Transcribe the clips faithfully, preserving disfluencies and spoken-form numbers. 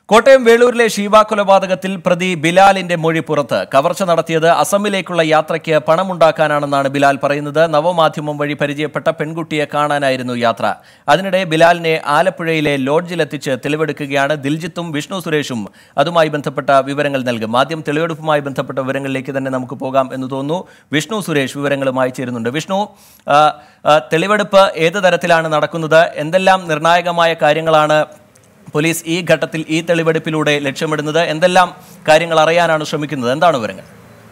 കോട്ടയം വേളൂരിലെ ഷീബ കൊലപാതകത്തിൽ പ്രതി ബിലാലിന്റെ മൊഴി പുറത്ത്. കവർച്ച നടത്തിയത് അസമിലേക്കുള്ള യാത്രയ്ക്ക് പണമുണ്ടാക്കാനാണെന്നാണ് ബിലാൽ പറയുന്നത്. നവമാധ്യമം വഴി പരിചയപ്പെട്ട പെൺകുട്ടിയെ കാണാനായിരുന്നു യാത്ര. അതിനിടെ ബിലാലിനെ ആലപ്പുഴയിലെ ലോഡ്ജിലെത്തിച്ച് തെളിവെടുക്കുകയാണ്. ദിൽജിത്തും വിഷ്ണു സുരേഷും അതുമായി ബന്ധപ്പെട്ട വിവരങ്ങൾ നൽകും. ആദ്യം തെളിവെടുപ്പുമായി ബന്ധപ്പെട്ട വിവരങ്ങളിലേക്ക് തന്നെ നമുക്ക് പോകാം എന്ന് തോന്നുന്നു. വിഷ്ണു സുരേഷ് വിവരങ്ങളുമായി ചേരുന്നുണ്ട്. വിഷ്ണു, തെളിവെടുപ്പ് ഏത് തരത്തിലാണ് നടക്കുന്നത്? എന്തെല്ലാം നിർണായകമായ കാര്യങ്ങളാണ് പോലീസ് ഈ ഘട്ടത്തിൽ ഈ തെളിവെടുപ്പിലൂടെ ലക്ഷ്യമിടുന്നത്? എന്തെല്ലാം കാര്യങ്ങൾ അറിയാനാണ് ശ്രമിക്കുന്നത്? എന്താണ് വിവരങ്ങൾ?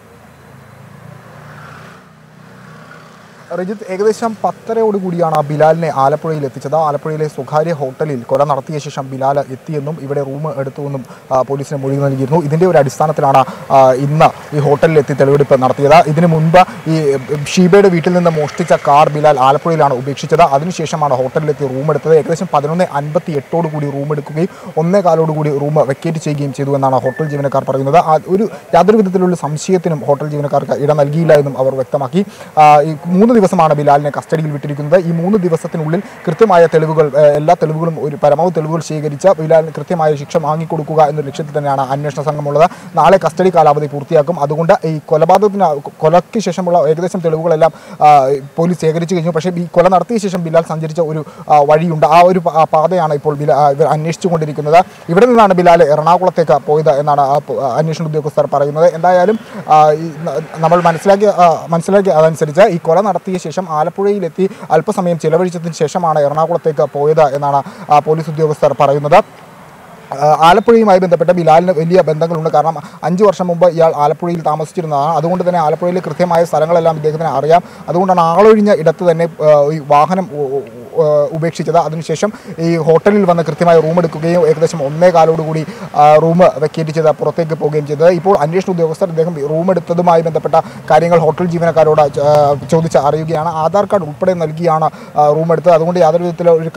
രജിത്ത്, ഏകദേശം പത്തരയോടുകൂടിയാണ് ബിലാലിനെ ആലപ്പുഴയിൽ എത്തിച്ചത്. ആലപ്പുഴയിലെ സ്വകാര്യ ഹോട്ടലിൽ കൊല നടത്തിയ ശേഷം ബിലാൽ എത്തിയെന്നും ഇവിടെ റൂം എടുത്തുവെന്നും പോലീസിന് മൊഴി നൽകിയിരുന്നു. ഇതിൻ്റെ ഒരു അടിസ്ഥാനത്തിലാണ് ഇന്ന് ഈ ഹോട്ടലിൽ എത്തി തെളിവെടുപ്പ് നടത്തിയത്. ഇതിനു മുൻപ് ഈ ഷീബയുടെ വീട്ടിൽ നിന്ന് മോഷ്ടിച്ച കാർ ബിലാൽ ആലപ്പുഴയിലാണ് ഉപേക്ഷിച്ചത്. അതിനുശേഷമാണ് ഹോട്ടലിലെത്തി റൂം എടുത്തത്. ഏകദേശം പതിനൊന്ന് അൻപത്തി എട്ടോടു കൂടി റൂം എടുക്കുകയും ഒന്നേ കാലോടുകൂടി റൂം വെക്കേറ്റ് ചെയ്യുകയും ചെയ്തു എന്നാണ് ഹോട്ടൽ ജീവനക്കാർ പറയുന്നത്. ഒരു യാതൊരു വിധത്തിലുള്ള സംശയത്തിനും ഹോട്ടൽ ജീവനക്കാർക്ക് ഇട നൽകിയില്ല എന്നും അവർ വ്യക്തമാക്കി. ഈ മൂന്ന് ദിവസമാണ് ബിലാലിനെ കസ്റ്റഡിയിൽ വിട്ടിരിക്കുന്നത്. ഈ മൂന്ന് ദിവസത്തിനുള്ളിൽ കൃത്യമായ തെളിവുകൾ, എല്ലാ തെളിവുകളും ഒരു പരമാവധി തെളിവുകൾ ശേഖരിച്ച് ബിലാലിന് കൃത്യമായ ശിക്ഷ വാങ്ങിക്കൊടുക്കുക എന്ന ലക്ഷ്യത്തിൽ തന്നെയാണ് അന്വേഷണ സംഘമുള്ളത്. നാളെ കസ്റ്റഡി കാലാവധി പൂർത്തിയാക്കും. അതുകൊണ്ട് ഈ കൊലപാതകത്തിന് കൊലയ്ക്ക് ശേഷമുള്ള ഏകദേശം തെളിവുകളെല്ലാം പോലീസ് ശേഖരിച്ചു കഴിഞ്ഞു. പക്ഷേ ഈ കൊല നടത്തിയ ശേഷം ബിലാൽ സഞ്ചരിച്ച ഒരു വഴിയുണ്ട്. ആ ഒരു പാതയാണ് ഇപ്പോൾ ഇവർ അന്വേഷിച്ചുകൊണ്ടിരിക്കുന്നത്. ഇവിടെ നിന്നാണ് ബിലാൽ എറണാകുളത്തേക്ക് പോയത് എന്നാണ് അന്വേഷണ ഉദ്യോഗസ്ഥർ പറയുന്നത്. എന്തായാലും നമ്മൾ മനസ്സിലാക്കിയ മനസ്സിലാക്കിയ അതനുസരിച്ച് ഈ കൊല നടത്തി ശേഷം ആലപ്പുഴയിലെത്തി അല്പസമയം ചിലവഴിച്ചതിന് ശേഷമാണ് എറണാകുളത്തേക്ക് പോയത് എന്നാണ് പോലീസ് ഉദ്യോഗസ്ഥർ പറയുന്നത്. ആലപ്പുഴയുമായി ബന്ധപ്പെട്ട ബിലാലിന് വലിയ ബന്ധങ്ങളുണ്ട്. കാരണം അഞ്ച് വർഷം മുമ്പ് ഇയാൾ ആലപ്പുഴയിൽ താമസിച്ചിരുന്നതാണ്. അതുകൊണ്ട് തന്നെ ആലപ്പുഴയിൽ കൃത്യമായ സ്ഥലങ്ങളെല്ലാം ഇദ്ദേഹത്തിന് അറിയാം. അതുകൊണ്ടാണ് ആളൊഴിഞ്ഞ ഇടത്ത് തന്നെ ഈ വാഹനം ഉപേക്ഷിച്ചത്. അതിനുശേഷം ഈ ഹോട്ടലിൽ വന്ന് കൃത്യമായി റൂം എടുക്കുകയും ഏകദേശം ഒന്നേ കാലോടുകൂടി റൂം വെക്കേറ്റ് ചെയ്ത് പുറത്തേക്ക് പോവുകയും ചെയ്തത്. ഇപ്പോൾ അന്വേഷണ ഉദ്യോഗസ്ഥർ ഇദ്ദേഹം റൂം എടുത്തതുമായി ബന്ധപ്പെട്ട കാര്യങ്ങൾ ഹോട്ടൽ ജീവനക്കാരോട് ചോദിച്ച് അറിയുകയാണ്. ആധാർ കാർഡ് ഉൾപ്പെടെ നൽകിയാണ് റൂം എടുത്തത്. അതുകൊണ്ട് യാതൊരു വിധത്തിലുള്ള ഒരു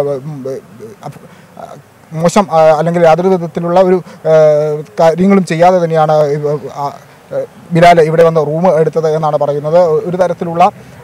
മോശം അല്ലെങ്കിൽ യാതൊരു വിധത്തിലുള്ള ഒരു കാര്യങ്ങളും ചെയ്യാതെ തന്നെയാണ് ബിലാൽ ഇവിടെ വന്ന് റൂം എടുത്തത് എന്നാണ് പറയുന്നത്. ഒരു തരത്തിലുള്ള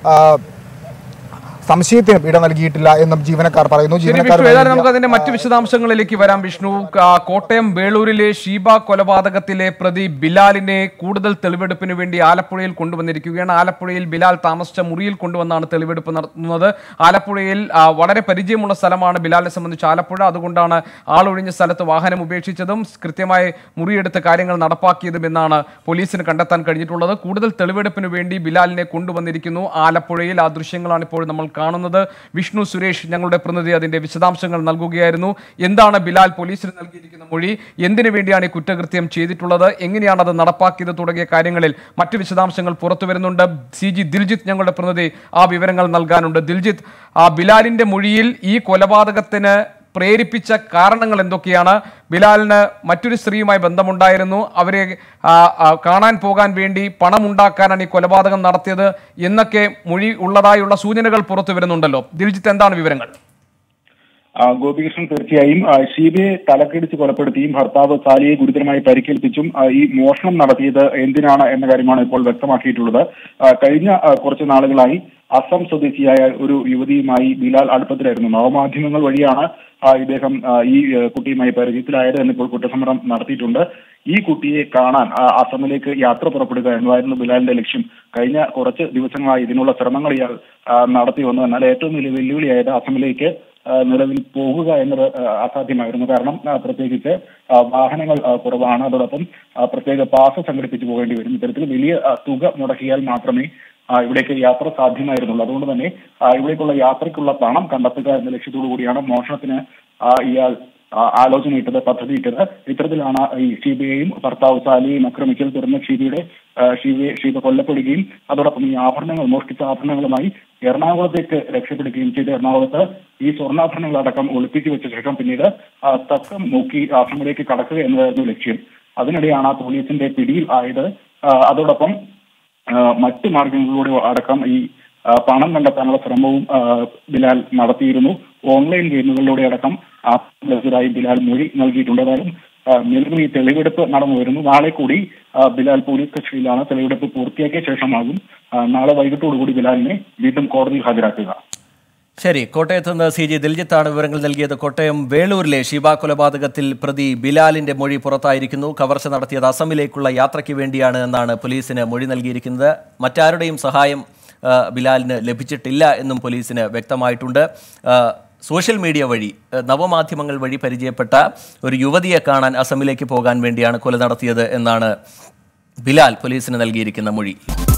സംശയത്തിനും ഇട നൽകിയിട്ടില്ല എന്നും ജീവനക്കാർ പറയുന്നു. നമുക്ക് അതിന്റെ മറ്റു വിശദാംശങ്ങളിലേക്ക് വരാം. വിഷ്ണു, കോട്ടയം വേളൂരിലെ ഷീബ കൊലപാതകത്തിലെ പ്രതി ബിലാലിനെ കൂടുതൽ തെളിവെടുപ്പിന് വേണ്ടി ആലപ്പുഴയിൽ കൊണ്ടുവന്നിരിക്കുകയാണ്. ആലപ്പുഴയിൽ ബിലാൽ താമസിച്ച മുറിയിൽ കൊണ്ടുവന്നാണ് തെളിവെടുപ്പ് നടത്തുന്നത്. ആലപ്പുഴയിൽ വളരെ പരിചയമുള്ള സ്ഥലമാണ് ബിലാലിനെ സംബന്ധിച്ച് ആലപ്പുഴ. അതുകൊണ്ടാണ് ആളൊഴിഞ്ഞ സ്ഥലത്ത് വാഹനം ഉപേക്ഷിച്ചതും കൃത്യമായി മുറിയെടുത്ത് കാര്യങ്ങൾ നടപ്പാക്കിയതും എന്നാണ് പോലീസിന് കണ്ടെത്താൻ കഴിഞ്ഞിട്ടുള്ളത്. കൂടുതൽ തെളിവെടുപ്പിന് വേണ്ടി ബിലാലിനെ കൊണ്ടുവന്നിരിക്കുന്നു ആലപ്പുഴയിൽ. ആ ദൃശ്യങ്ങളാണ് ഇപ്പോൾ നമ്മൾ കാണുന്നത്. വിഷ്ണു സുരേഷ്, ഞങ്ങളുടെ പ്രതിനിധി, അതിന്റെ വിശദാംശങ്ങൾ നൽകുകയായിരുന്നു. എന്താണ് ബിലാൽ പോലീസിന് നൽകിയിരിക്കുന്ന മൊഴി? എന്തിനു വേണ്ടിയാണ് ഈ കുറ്റകൃത്യം ചെയ്തിട്ടുള്ളത്? എങ്ങനെയാണ് അത് നടപ്പാക്കിയത്? തുടങ്ങിയ കാര്യങ്ങളിൽ മറ്റു വിശദാംശങ്ങൾ പുറത്തു വരുന്നുണ്ട്. സി ജി ദിൽജിത്ത്, ഞങ്ങളുടെ പ്രതിനിധി, ആ വിവരങ്ങൾ നൽകാനുണ്ട്. ദിൽജിത്ത്, ആ ബിലാലിന്റെ മൊഴിയിൽ ഈ കൊലപാതകത്തിന് പ്രേരിപ്പിച്ച കാരണങ്ങൾ എന്തൊക്കെയാണ്? ബിലാലിന് മറ്റൊരു സ്ത്രീയുമായി ബന്ധമുണ്ടായിരുന്നു, അവരെ കാണാൻ പോകാൻ വേണ്ടി പണമുണ്ടാക്കാനാണ് ഈ കൊലപാതകം നടത്തിയത് എന്നൊക്കെ മൊഴി ഉള്ളതായുള്ള സൂചനകൾ പുറത്തു വരുന്നുണ്ടല്ലോ. ദിൽജിത്ത്, എന്താണ് വിവരങ്ങൾ? ഗോപികൃഷ്ണൻ, തീർച്ചയായും ഷീബയെ തലക്കടിച്ച് കൊലപ്പെടുത്തിയും ഭർത്താവ് സാലിയെ ഗുരുതരമായി പരിക്കേൽപ്പിച്ചും ഈ മോഷണം നടത്തിയത് എന്തിനാണ് എന്ന കാര്യമാണ് ഇപ്പോൾ വ്യക്തമാക്കിയിട്ടുള്ളത്. കഴിഞ്ഞ കുറച്ച് നാളുകളായി അസം സ്വദേശിയായ ഒരു യുവതിയുമായി ബിലാൽ അടുപ്പത്തിലായിരുന്നു. നവമാധ്യമങ്ങൾ വഴിയാണ് ഇദ്ദേഹം ഈ കുട്ടിയുമായി പരിചയത്തിലായത് എന്നിപ്പോൾ കുറ്റസമ്മതം നടത്തിയിട്ടുണ്ട്. ഈ കുട്ടിയെ കാണാൻ അസമിലേക്ക് യാത്ര പുറപ്പെടുക എന്നതായിരുന്നു ബിലാലിന്റെ ലക്ഷ്യം. കഴിഞ്ഞ കുറച്ച് ദിവസങ്ങളായി ഇതിനുള്ള ശ്രമങ്ങൾ ഇയാൾ നടത്തി വന്നു. എന്നാൽ ഏറ്റവും വലിയ വെല്ലുവിളിയായത് അസമിലേക്ക് നിലവിൽ പോകുക എന്നത് അസാധ്യമായിരുന്നു. കാരണം പ്രത്യേകിച്ച് വാഹനങ്ങൾ കുറവാണ്. അതോടൊപ്പം പ്രത്യേക പാസ് സംഘടിപ്പിച്ചു പോകേണ്ടി വരും. ഇത്തരത്തിൽ വലിയ തുക മുടക്കിയാൽ മാത്രമേ ഇവിടേക്ക് യാത്ര സാധ്യമായിരുന്നുള്ളൂ. അതുകൊണ്ട് തന്നെ ഇവിടേക്കുള്ള യാത്രയ്ക്കുള്ള പണം കണ്ടെത്തുക എന്ന ലക്ഷ്യത്തോടു കൂടിയാണ് മോഷണത്തിന് ഇയാൾ ആലോചനയിട്ടത്, പദ്ധതിയിട്ടത്. ഇത്തരത്തിലാണ് ഈ ഷീബയെയും ഭർത്താവ് സാലിയെയും ആക്രമിക്കൽ തുടർന്ന് ഷീബയുടെ ഷീബയെ ഷീബ കൊല്ലപ്പെടുകയും അതോടൊപ്പം ഈ ആഭരണങ്ങൾ, മോഷ്ടിച്ച ആഭരണങ്ങളുമായി എറണാകുളത്തേക്ക് രക്ഷപ്പെടുകയും ചെയ്ത് എറണാകുളത്ത് ഈ സ്വർണ്ണാഭരണങ്ങളടക്കം ഒളിപ്പിച്ചു വെച്ച ശേഷം പിന്നീട് തക്കം നോക്കി അസമിലേക്ക് കടക്കുക എന്നതായിരുന്നു ലക്ഷ്യം. അതിനിടെയാണ് പോലീസിന്റെ പിടിയിൽ ആയത്. അതോടൊപ്പം മറ്റു മാർഗങ്ങളിലൂടെ അടക്കം ഈ പണം കണ്ടെത്താനുള്ള ശ്രമവും ബിലാൽ നടത്തിയിരുന്നു. ഓൺലൈൻ ഗെയിമുകളിലൂടെ അടക്കം ആയി ബിലാൽ മൊഴി നൽകിയിട്ടുണ്ട്. ഏതായാലും നിലവിൽ ഈ തെളിവെടുപ്പ് നടന്നു വരുന്നു. നാളെ കൂടി ബിലാൽ പോലീസ് കസ്റ്റഡിയിലാണ്. തെളിവെടുപ്പ് പൂർത്തിയാക്കിയ ശേഷമാകും നാളെ വൈകിട്ടോടുകൂടി ബിലാലിനെ വീണ്ടും കോടതിയിൽ ഹാജരാക്കുക. ശരി, കോട്ടയത്ത് നിന്ന് സി ജി ദിൽജിത്താണ് വിവരങ്ങൾ നൽകിയത്. കോട്ടയം വേളൂരിലെ ഷീബ കൊലപാതകത്തിൽ പ്രതി ബിലാലിന്റെ മൊഴി പുറത്തായിരിക്കുന്നു. കവർച്ച നടത്തിയത് അസമിലേക്കുള്ള യാത്രയ്ക്ക് വേണ്ടിയാണ് എന്നാണ് പോലീസിന് മൊഴി നൽകിയിരിക്കുന്നത്. മറ്റാരുടെയും സഹായം ബിലാലിന് ലഭിച്ചിട്ടില്ല എന്നും പോലീസിന് വ്യക്തമായിട്ടുണ്ട്. സോഷ്യൽ മീഡിയ വഴി, നവമാധ്യമങ്ങൾ വഴി പരിചയപ്പെട്ട ഒരു യുവതിയെ കാണാൻ അസമിലേക്ക് പോകാൻ വേണ്ടിയാണ് കൊല നടത്തിയത് എന്നാണ് ബിലാൽ പോലീസിന് നൽകിയിരിക്കുന്ന മൊഴി.